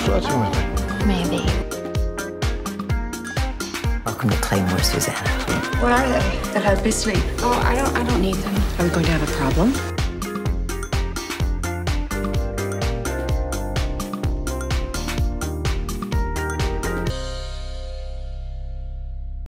flirting with me? Maybe. Welcome to Claymore, Susanna. What are they? That had me sleep. Oh, I don't need them. Are we going to have a problem?